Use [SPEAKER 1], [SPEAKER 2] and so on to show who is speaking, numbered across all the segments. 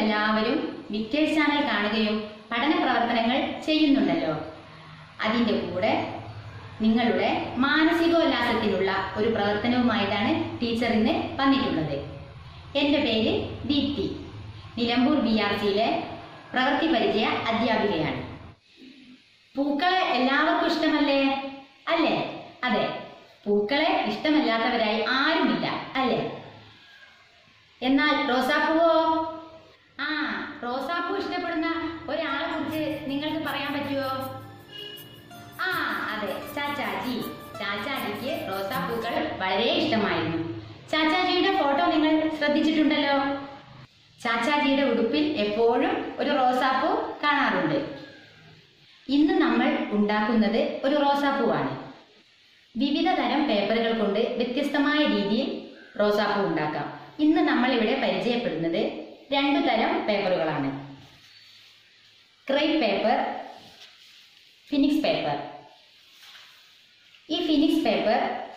[SPEAKER 1] നിങ്ങളെല്ലാവരും Victers channel കാണുകയും പഠന പ്രവർത്തനങ്ങൾ ചെയ്യുന്നുണ്ടല്ലോ. അതിൻ്റെ കൂടെ നിങ്ങളുടെ മാനസികോല്ലാസത്തിനുള്ള ഒരു പ്രവർത്തനവുമായിട്ടാണ് ടീച്ചർ ഇന്ന് വന്നിട്ടുള്ളത്. എൻ്റെ പേര് ദീപ്തി, നിലമ്പൂർ BRCയിലെ പ്രവൃത്തി പരിചയ അധ്യാപികയാണ്. പൂക്കളെ എല്ലാവർക്കും ഇഷ്ടമല്ലേ? അല്ലേ? അതെ, പൂക്കളെ ഇഷ്ടമല്ലാത്തവരായി ആരുമില്ല, അല്ലേ? എന്നാൽ റോസാപ്പൂവോ? റോസാപ്പൂ ഇഷ്ടപ്പെടുന്ന ഒരാളെ കുറിച്ച് നിങ്ങൾക്ക് പറയാൻ പറ്റുമോ? അതെ, ചാച്ചാജി. ചാച്ചാജിക്ക് റോസാപ്പൂക്കൾ വളരെ ഇഷ്ടമായിരുന്നു. ചാച്ചാജിയുടെ ഫോട്ടോ നിങ്ങൾ ശ്രദ്ധിച്ചിട്ടുണ്ടല്ലോ. ചാച്ചാജിയുടെ ഉടുപ്പിൽ എപ്പോഴും ഒരു റോസാപ്പൂ കാണാറുണ്ട്. ഇന്ന് നമ്മൾ ഉണ്ടാക്കുന്നത് ഒരു റോസാപ്പൂവാണ്. വിവിധ തരം പേപ്പറുകൾ കൊണ്ട് വ്യത്യസ്തമായ രീതിയിൽ റോസാപ്പൂ ഉണ്ടാക്കാം. ഇന്ന് നമ്മൾ ഇവിടെ പരിചയപ്പെടുന്നത് 2 തരം പേപ്പറുകളാണ്: ക്രേപ്പ് പേപ്പർ, ഫിനിക്സ് പേപ്പർ. ഈ ഫിനിക്സ് പേപ്പർ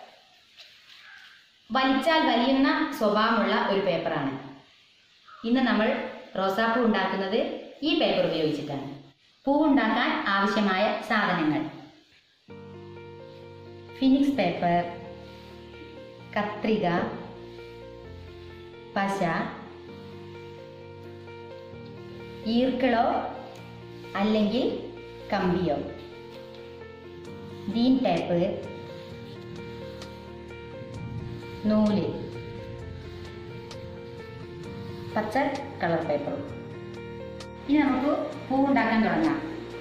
[SPEAKER 1] വലിച്ചാൽ വലിയുന്ന സ്വഭാവമുള്ള ഒരു പേപ്പറാണ്. ഇന്ന് നമ്മൾ റോസാപ്പൂ ഉണ്ടാക്കുന്നത് ഈ പേപ്പർ ഉപയോഗിച്ചിട്ടാണ്. പൂവുണ്ടാക്കാൻ ആവശ്യമായ സാധനങ്ങൾ: ഫിനിക്സ് പേപ്പർ, കത്രിക, പശ, ഈർക്കിളോ അല്ലെങ്കിൽ കമ്പിയോ, ബീൻ ടേപ്പ്, നൂല്, പച്ച കളർ പേപ്പറും. ഇനി നമുക്ക് പൂവുണ്ടാക്കാൻ തുടങ്ങാം.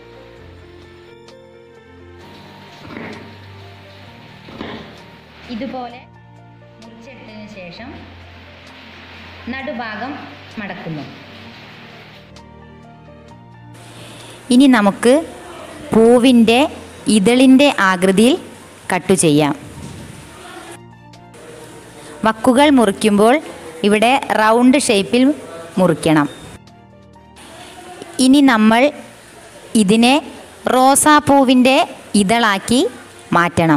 [SPEAKER 1] ഇതുപോലെ മുറിച്ചെടുത്തതിന് ശേഷം നടുഭാഗം മടക്കുന്നു. ഇനി നമുക്ക് പൂവിൻ്റെ ഇതളിൻ്റെ ആകൃതിയിൽ കട്ട് ചെയ്യാം. വക്കുകൾ മുറിക്കുമ്പോൾ ഇവിടെ റൗണ്ട് ഷേപ്പിൽ മുറിക്കണം. ഇനി നമ്മൾ ഇതിനെ റോസാപ്പൂവിൻ്റെ ഇതളാക്കി മാറ്റണം.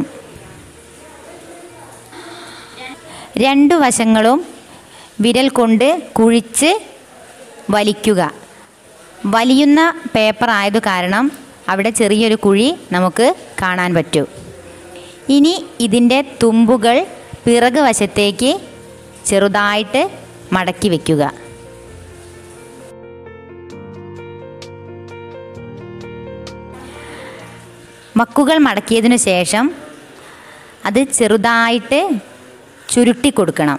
[SPEAKER 1] 2 വശങ്ങളും വിരൽ കൊണ്ട് കുഴിച്ച് വലിക്കുക. വലിയുന്ന പേപ്പർ ആയതു കാരണം അവിടെ ചെറിയൊരു കുഴി നമുക്ക് കാണാൻ പറ്റും. ഇനി ഇതിൻ്റെ തുമ്പുകൾ പിറകു വശത്തേക്ക് ചെറുതായിട്ട് മടക്കി വയ്ക്കുക. മക്കുകൾ മടക്കിയതിനു ശേഷം അത് ചെറുതായിട്ട് ചുരുട്ടി കൊടുക്കണം.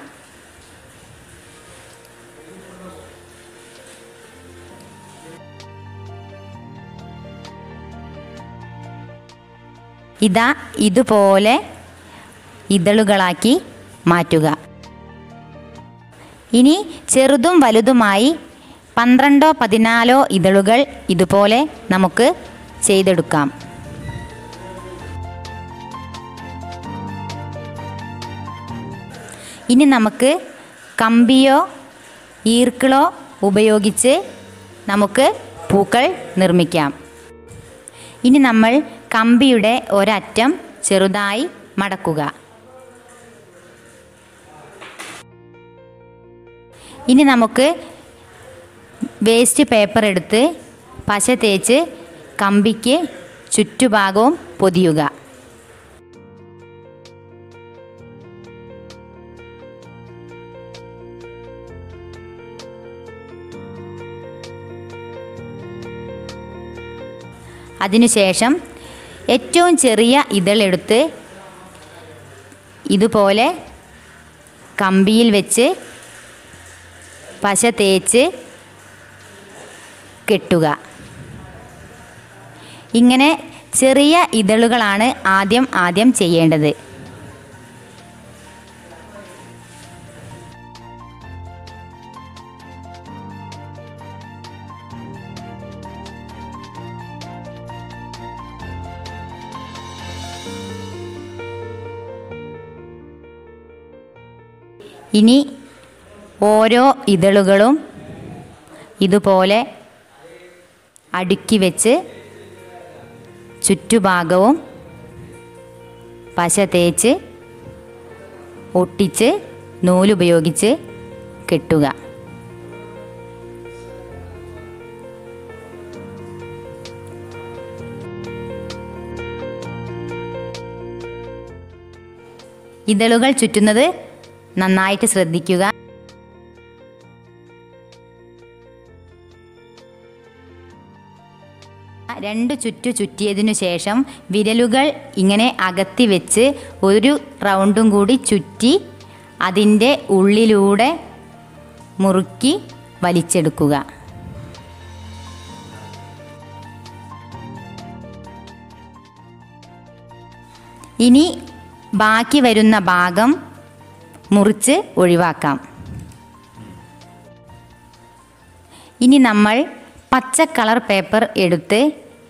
[SPEAKER 1] ഇതുപോലെ ഇതളുകളാക്കി മാറ്റുക. ഇനി ചെറുതും വലുതുമായി 12-14 ഇതളുകൾ ഇതുപോലെ നമുക്ക് ചെയ്തെടുക്കാം. ഇനി നമുക്ക് കമ്പിയോ ഈർക്കിളോ ഉപയോഗിച്ച് നമുക്ക് പൂക്കൾ നിർമ്മിക്കാം. ഇനി നമ്മൾ കമ്പിയുടെ ഒരറ്റം ചെറുതായി മടക്കുക. ഇനി നമുക്ക് വേസ്റ്റ് പേപ്പർ എടുത്ത് പശ തേച്ച് കമ്പിക്ക് ചുറ്റുഭാഗവും പൊതിയുക. അതിനുശേഷം ഏറ്റവും ചെറിയ ഇതളെടുത്ത് ഇതുപോലെ കമ്പിയിൽ വെച്ച് പശ തേച്ച് കെട്ടുക. ഇങ്ങനെ ചെറിയ ഇതളുകളാണ് ആദ്യം ചെയ്യേണ്ടത്. ഇനി ഓരോ ഇതളുകളും ഇതുപോലെ അടുക്കി വെച്ച് ചുറ്റുഭാഗവും പശ തേച്ച് ഒട്ടിച്ച് നൂലുപയോഗിച്ച് കെട്ടുക. ഇതളുകൾ ചുറ്റുന്നത് നന്നായിട്ട് ശ്രദ്ധിക്കുക. രണ്ട് ചുറ്റിയതിനു ശേഷം വിരലുകൾ ഇങ്ങനെ അകത്തി വെച്ച് ഒരു റൗണ്ടും കൂടി ചുറ്റി അതിൻ്റെ ഉള്ളിലൂടെ മുറുക്കി വലിച്ചെടുക്കുക. ഇനി ബാക്കി വരുന്ന ഭാഗം മുറിച്ച് ഒഴിവാക്കാം. ഇനി നമ്മൾ പച്ച കളർ പേപ്പർ എടുത്ത്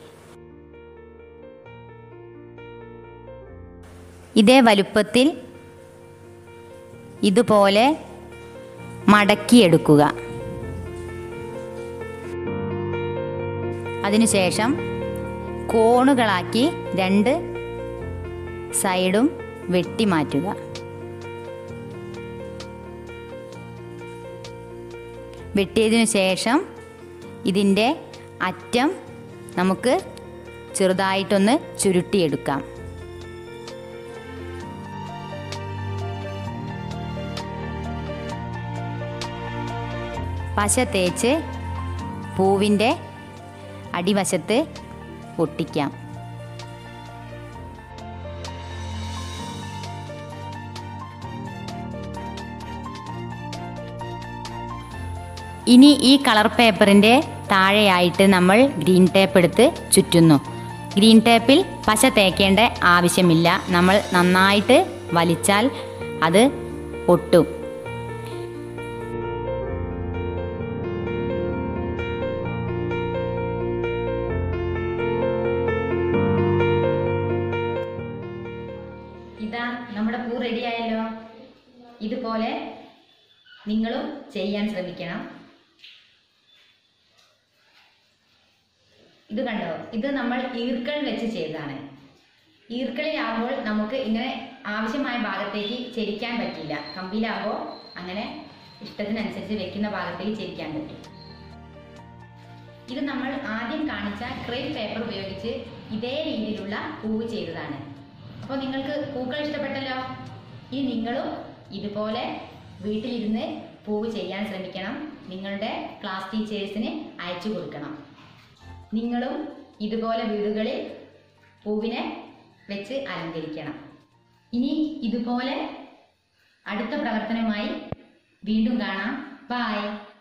[SPEAKER 1] ഇതേ വലുപ്പത്തിൽ ഇതുപോലെ മടക്കിയെടുക്കുക. അതിനുശേഷം കോണുകളാക്കി രണ്ട് സൈഡും വെട്ടി മാറ്റുക. വെട്ടിയതിനു ശേഷം ഇതിൻ്റെ അറ്റം നമുക്ക് ചെറുതായിട്ടൊന്ന് ചുരുട്ടിയെടുക്കാം. പശ തേച്ച് പൂവിൻ്റെ അടിവശത്ത് ഒട്ടിക്കാം. ഇനി ഈ കളർ പേപ്പറിൻ്റെ താഴെയായിട്ട് നമ്മൾ ഗ്രീൻ ടേപ്പ് എടുത്ത് ചുറ്റുന്നു. ഗ്രീൻ ടേപ്പിൽ പശ തേക്കേണ്ട ആവശ്യമില്ല. നമ്മൾ നന്നായിട്ട് വലിച്ചാൽ അത് ഒട്ടും. ഇതാ നമ്മുടെ പൂ റെഡിയായല്ലോ. ഇതുപോലെ നിങ്ങളും ചെയ്യാൻ ശ്രമിക്കണം. ഇത് കണ്ടോ, ഇത് നമ്മൾ ഈർക്കൾ വെച്ച് ചെയ്തതാണ്. ഈർക്കളിലാകുമ്പോൾ നമുക്ക് ഇങ്ങനെ ആവശ്യമായ ഭാഗത്തേക്ക് ചെരിക്കാൻ പറ്റില്ല. കമ്പിയിലാകുമ്പോൾ അങ്ങനെ ഇഷ്ടത്തിനനുസരിച്ച് വെക്കുന്ന ഭാഗത്തേക്ക് ചെരിക്കാൻ പറ്റും. ഇത് നമ്മൾ ആദ്യം കാണിച്ച ക്രേപ്പ് പേപ്പർ ഉപയോഗിച്ച് ഇതേ രീതിയിലുള്ള പൂവ് ചെയ്തതാണ്. അപ്പോൾ നിങ്ങൾക്ക് പൂക്കൾ ഇഷ്ടപ്പെട്ടല്ലോ. ഇനി നിങ്ങളും ഇതുപോലെ വീട്ടിലിരുന്ന് പൂവ് ചെയ്യാൻ ശ്രമിക്കണം. നിങ്ങളുടെ ക്ലാസ് ടീച്ചേഴ്സിന് അയച്ചു കൊടുക്കണം. നിങ്ങളും ഇതുപോലെ വീടുകളിൽ പൂവിനെ വെച്ച് അലങ്കരിക്കണം. ഇനി ഇതുപോലെ അടുത്ത പ്രവർത്തനവുമായി വീണ്ടും കാണാം. ബൈ.